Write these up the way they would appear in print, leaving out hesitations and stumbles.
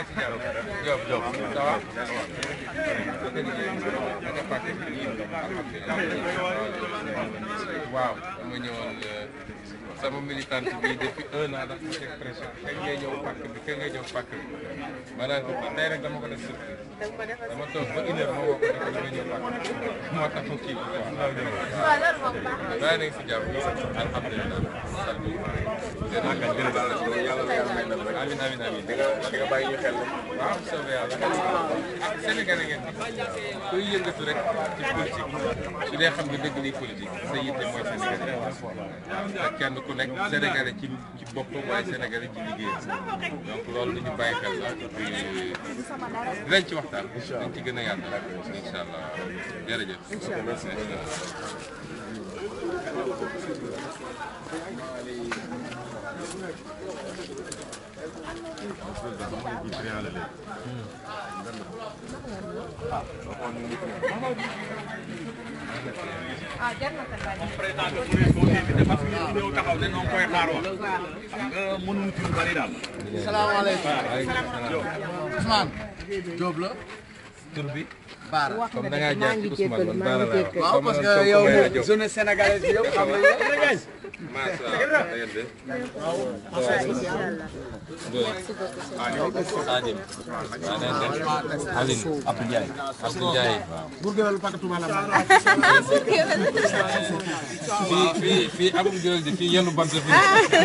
Diop Diop ça va. waaw dama ñëwoon sama militante bi depuis 1 an dafa teg pression kañ ngay ñëw pàkk bi kañ ngay ñëw pàkk bi maanaam tey rek dama ko def surprise dama toog ba 1 heure ma woo ko dafa dama ñëw pàkk moo tax mu kii bi quoi ndaw ñëw daa nekk si jàmm alhamdulilah amin amin amin di nga bàyyi ñu xel waaw soobee yàlla Sénégal ngeen kuy yëngatu rek ci politique su dee xam nga dëgg liy politique sa yitte mooy Sénégal ak kenn ku nekk Sénégalais ci boppam waaye Sénégalais ci liggéeyam donc loolu lu ñu bàyyi xel la dinañ ci waxtaan dañ ci gën a yaatal incha allah jërëjëf. salaamaaleykum. Ousmane Diop la. tur bi. Baara comme da ngaa jaar ci Ousmane man Baara laa wax. waaw parce que yow jeunesse sénégalaise bi yëpp xam nañu Adim Aline Abdou Ndiaye Abdou Ndiaye fii amul géwél di fii yenu bant fii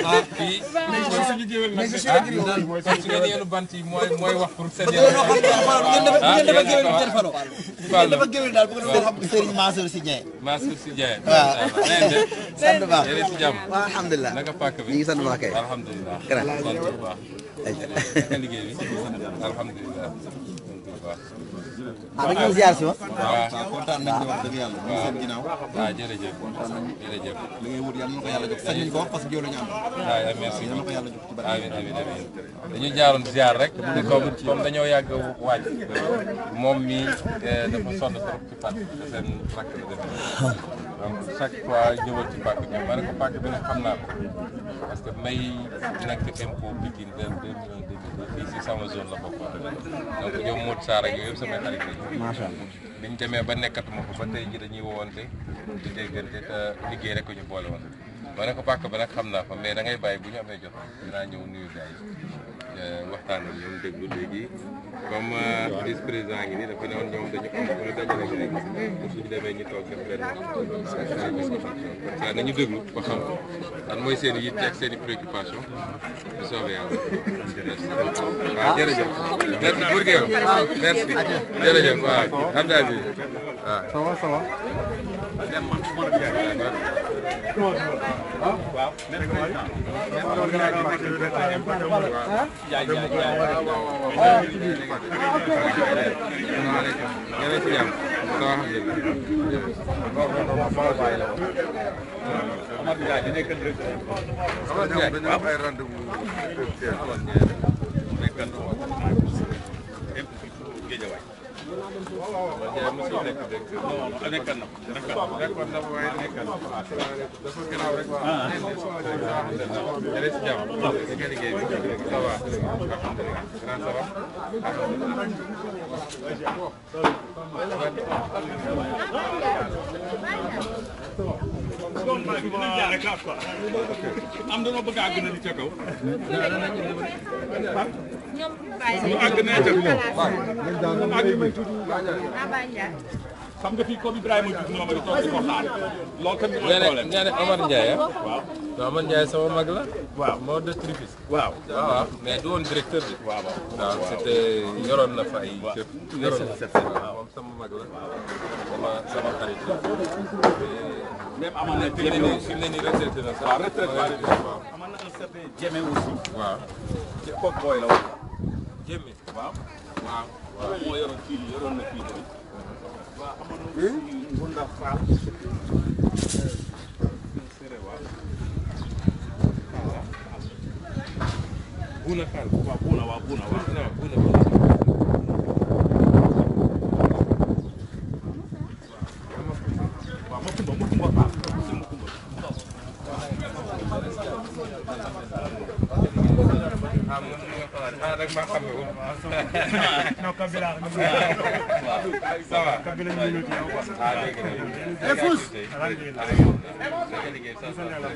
su ngeen yenu bant yi mooy wax pour seen dafa géwél daal bu ko doon xam Serigne Mansour Sy Dieng. Mansour Sy Dieng. waaw sant baax yéen ci jàmm. waaw alhamdulilah naka pàkk bi ñu ngi sant baax kay. alhamdulilah. sant bu baax. liggéey bi alhamdulilah. ah da ngeen ziar si ma. waaw kontaan nañ ci wax dëgg yàlla. ñu seen ginnaaw. waaw jërëjëf. jërëjëf. li ngay wut yàlla na ko yàlla jox sañ nañ ko wax parce que yow la ñu am. waaw merci yàlla na ko yàlla jox ci barke. amiin amiin amiin dañu jaaroon ziar rek. comme dañoo yàgg waaj. moom mi dafa sonn trop ci pàcc te seen rakk la demee. donc chaque fois ñëwal ci pàcc bi ma ne ko pàcc bi nag xam naa ko parce que may nekk impôt Pikine de 2002 fii si sama zone la bokkoon donc ñoom Modou Sarr ak yooyu yëpp samay xarit lañu. macha allah biñ demee ba nekkatuma ko ba tey ji dañuy woowante di déggante te liggéey rek ko ñu boole woon. ma ne ko pàcc ba nag xam naa fa mais da ngay bàyyi bu ñu amee jot dinaa ñëw nuyu gars yi waxtaan ak ñoom déglu léegi comme vice président ngi nii dafa ne woon ñoom dañu am pour dajale gi rek suñu demee ñu toog def benn ça nañu déglu ba xam lan mooy seen i yitte ak seen i préoccupation bu soobee yàlla. waaw jërëjëf merci pour que merci jërëjëf waaw Abdoulaye waaw. ça va. am dama bëgg a àgg na li ca kaw. ñoom bàyyi àgg na ca kaw. xam nga fii comme Ibrahima Diouf ñoom a ngi toog di ko xaar loolu tamit mooy problème. nee na Omar Ndiaye waaw Omar Ndiaye sama mag la. waaw moo de Trifis. waaw waaw mais du woon directeur bi. waaw waaw c'était yoroon na fa ay. yoroon na waaw moom sama mag la. sama xarit la. même amoon na fi mu ne nii retraité na sax. waaw retraité waaw amoon na un certain Jémé aussi. waaw. kooku booy la woon. Jémé waaw. waaw waaw moo yoroon fii yoroon na fii tamit. waaw amoon na aussi Ngunda Fall. Bouna Fall. waaw Bouna waaw Bouna waaw. non Bouna. waaw Makumba Fall. nag maa xam ne non Kabila ça va Kabila ñu ñu ci yow quoi. ah dégg nga Fous. Alhamdulillah. liggéey sant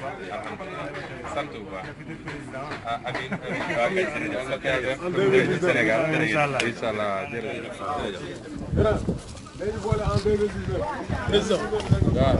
bu baax ah amiin waaw yal na ko yàlla def Sénégal Inch'Allah. inch'Allah jërëjëf président. waaw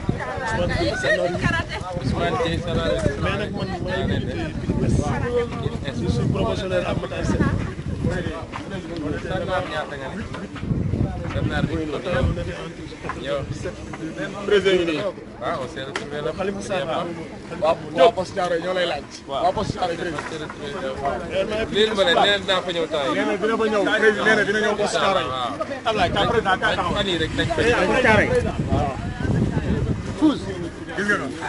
Ousmane Dieye Sanare mais nag man maa ngi je suis promotionnaire à Matar Sène. Sarnar ñaata nga ne Sarnar bi yow président yi nii. ah on s'est retrouvé là Khalifa Sall waa Poste Thiaroye ñoo lay laaj. waa Poste Thiaroye léegi ma ne nee naa fa ñëw temps yi nee na dina fa ñëw président nee na dina ñëw Poste Thiaroye. Ablaye ka président ka taxaw. fan yii rek dañ fa Poste Thiaroye. Fous. gis nga noonu.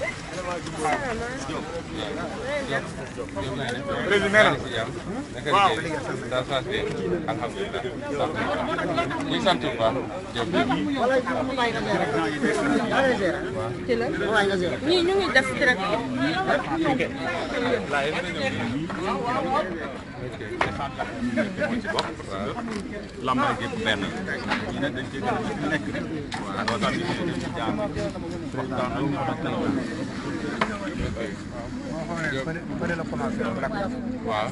président nee na. waaw ça ça bi alhamdulilah ñu sant bu baax ñii ñu ngi def direct. lambay gépp benn ñi nag dañ cee gën a nekk waaw loolu tax ñu ngi ci jaar waxtaan ak ñu xamante ne waaw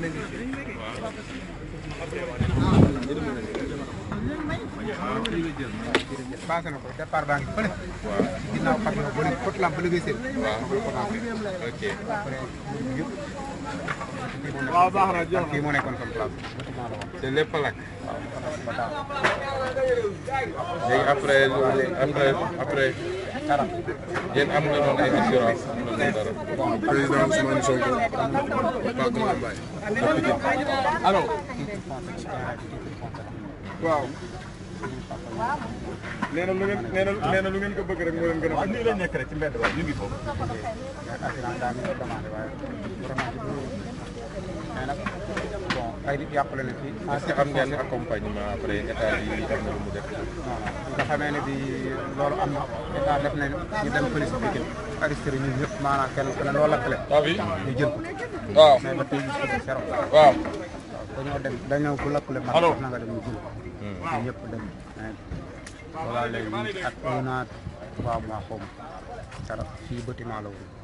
passé na ko départ baa ngi fële. ginnaaw xam nga bëri côté lamp bële ngay seen. ok waaw baax na jox kii moo nekkoon sama place. te lépp a lakk léegi après yéen am nga noonu ay assurance loolu dara. président Ousmane Sonko Pape Moussa Mbaye. allo. waaw. nee na lu ngeen ko bëgg rek moo leen gën a. waaw ñu ngi leen nekk rek ci mbedd ba ñu ngi foofu. mais nag bon ay nit yàqule na fii. est-ce que am ngeen accompagnement après état bi am na lu mu def. nga xamee ne bi loolu am na état def nañu ñu dem police bi Pikine arrêté ñun ñëpp maanaam kenn ku ne loolu lakkale. ah oui ñu jël ko. waaw mais ba tey gis ko zéro. waaw. dañoo dem dañoo ko lakkale. allo na nga dem ñu jël ko. ñun ñëpp dem mais voilà léegi ak un an 3 mois xaw ma dara fii bâtiment la woon.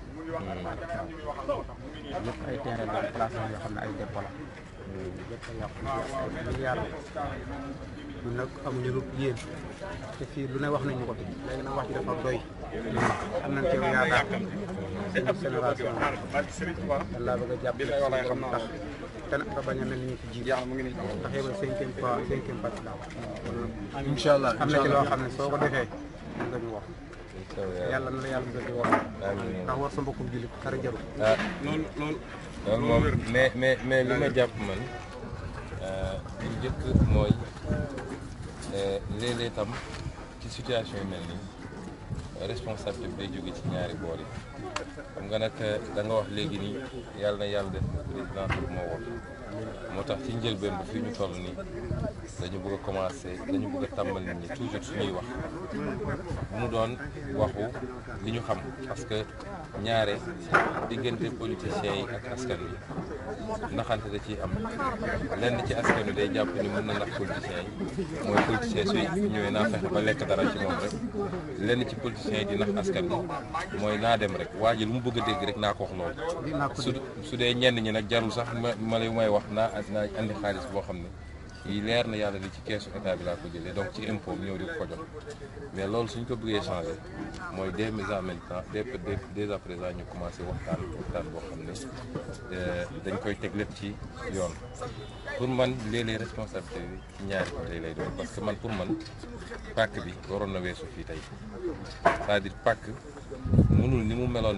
yëpp ay terrain la place yoo xam ne ay dépôt la. yëpp a yàqu ay milliards ñun nag amuñu lu yéen te fii lu ne wax nañu ko fi léegi nag wax ci dafa doy. am nañ ci yow yaakaar suñu génération dañ laa bëgg a jàpp tax te nag nga bañ a mel ni ñu fi jiit ndax yow cinquième partie la incha allah am na ci loo xam ne soo ko defee mën nga ñu wax yàlla na la yàlla nga di wax ndax war sa mbokkum jullit dara jaru ah loolu loolu moom mais li ma jàpp man li njëkk mooy léeg-léeg tam ci situation yu mel nii responsabilité bi day jóge ci ñaari boor yi xam nga nag da nga wax léegi nii yàlla na yàlla def président moo wax moo tax ci njëlbeen bi fii ñu toll nii dañu bëgg a commencer dañu bëgg a tàmbal nit ñi toujours suñuy wax bu mu doon waxu li ñu xam parce que ñaare diggante politiciens yi ak askan wi ndaxante da ciy am lenn ci askan wi day jàpp ni mën na ndax politiciens yi mooy politiciens suy ñëwee naa fexe ba lekk dara ci moom rek lenn ci politiciens yi di nax askan wi mooy naa dem rek waa ji lu mu bëgg a dégg rek naa ko wax loolu su dee ñenn ñi nag jarul sax ma lay may wax naa andi xaalis boo xam ne yi leer na yàlla ni ci keesu état bi laa ko jëlee donc ci impôt ñëw di ko jox mais loolu suñ ko bëggee changer mooy dès à présent ñu commencé waxtaan boo xam ne dañ koy teg lépp ci yoon pour man léeg-léeg responsabilité bi ci ñaari côté lay doon parce que man pour man pàkk bi waroon na weesu fii tey c'est-à-dire pàkk mënul ni mu meloon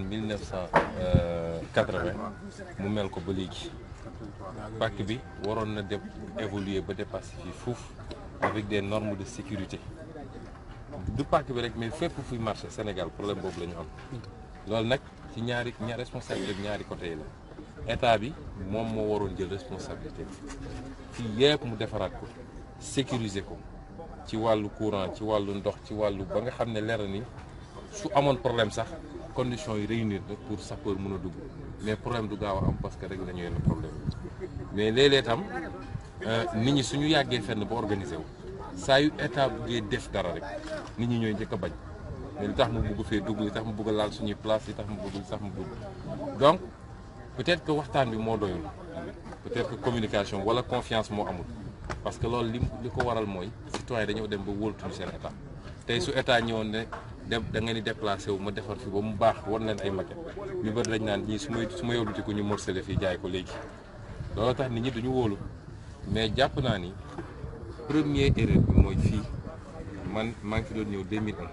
1980 mu mel ko ba léegi pàkk bi waroon na évoluer ba dépasser fii foofu avec des normes de sécurité du pàkk bi rek mais fépp fuy marché Sénégal problème boobu la ñu am loolu nag ci ñaari responsabilité bi ñaari côté yi la état bi moom moo waroon jël responsabilité bi fii yëpp mu defaraat ko sécuriser ko ci wàllu courant ci wàllu ndox ci wàllu ba nga xam ne leer ni su amoon problème sax conditions yi réunir na pour sapeur mën a dugg mais problème du gaaw a am parce que rek nañu yenn problème mais léeg-léeg tam nit ñi suñu yàggee fenn ba organisé wu saa yu état buggee def dara rek nit ñi ñooy njëkk a bañ mais li tax mu bugg fee dugg li tax mu bugg a laal suñuy place li tax mu bugg li tax mu dugg donc peut-être que waxtaan bi moo doyul peut-être que communication wala confiance moo amul parce que loolu li ko waral mooy citoyen dañoo dem ba wóolatuñu seen état tey su état ñëwoon ne da ngeen di déplacé wu ma defar fi ba mu baax wan leen ay maquette ñu bëri dañ naan ñii su ma yóbbu ci ko ñu morcelé fii jaay ko léegi loolu tax nit ñi duñu wóolu mais jàpp naa ni première erreur bi mooy fii maa ngi fi doon ñëw 2001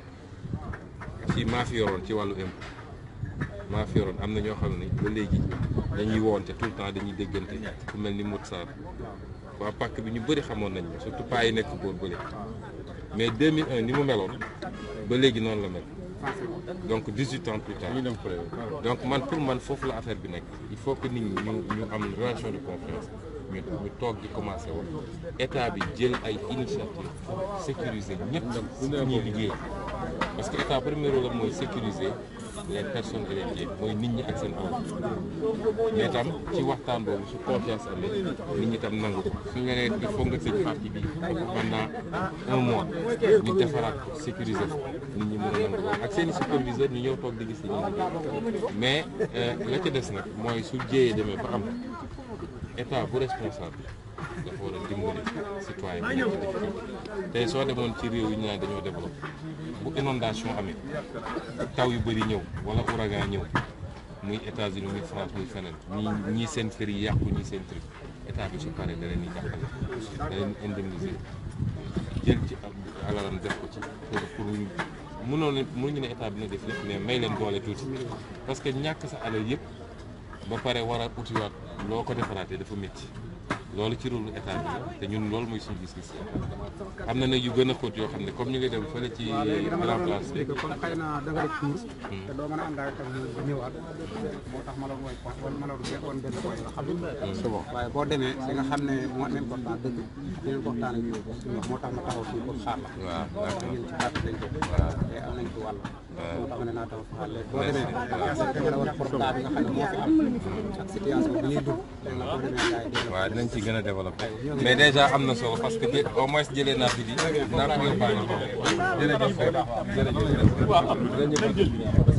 fii maa fi yoroon ci wàllu impôt maa fi yoroon am na ñoo xam ne ba léegi dañuy woonte tout le temps dañuy déggante ku mel ni Mout Sarr waa pàkk bi ñu bëri xamoon nañ surtout pas yi nekk boor bële mais 2001 ni mu meloon ba léegi noonu la mel donc 18 ans plus tard donc pour man foofu la affaire bi nekk il faut que nit ñi ñu am relation de confiance ñu toog di commencé woon état bi jël ay initiative sécuriser ñëpp ñuy liggéey parce que état premier rôle la mooy sécuriser les personnes et les biens mooy nit ñi ak seen alal mais tam ci waxtaan boobu su confiance amee nit ñi tam nangu ko suñu la nee il faut nga tëj parti bi pendant 1 mois ñu defaraat ko sécuriser ko nit ñi mën a nangu ko ak seen i superviseur ñu ñëw toog di gis ñi mais la ca des nag mooy su jéyee demee ba am état bu responsable dafa war a dimbali citoyen bi nekk def tey soo demoon ci réew yi ñu naan dañoo développé bu inondation amee taw yu bëri ñëw wala ouragan ñëw muy États-Unis muy France muy feneen ñii seen kër yi yàqu ñii seen truc état bi su paree da leen di jàppale da leen indemniser jël ci alalam def ko ci pour mënuñu ne état bi na def lépp mais may leen doole tuuti parce que ñàkk sa alal yëpp ba pare war a utiwaat loo ko defaraatee dafa métti loolu ci rôle état bi te ñun loolu mooy suñu gis-gis am na nag yu gën a xóot yoo xam ne comme ñu ngi dem fële ci grand place bi. comme xëy na da nga def tour te doo mën a àndaale tam ñu ñëwaat moo tax ma la woon wala ma la woon benn point yoo xam ne c'est bon waaye boo demee di nga xam ne moo important dëgg dinañ ko waxtaan ak yow moo tax ma taxaw fii pour xaar la waaw ñun ci parti lañ bokk te am nañ ci wàll moo tax ma ne naa taxaw fi xaar léegi boo demee da nga war portable bi nga xam ne moo fi am ak situation bi ñuy dund léegi nag boo demee gars yi waaw dinañ ci gën a développé mais déjà am na solo parce que au moins jëlee naa fi di naa ko yóbbaale jërëjëf jërëjëf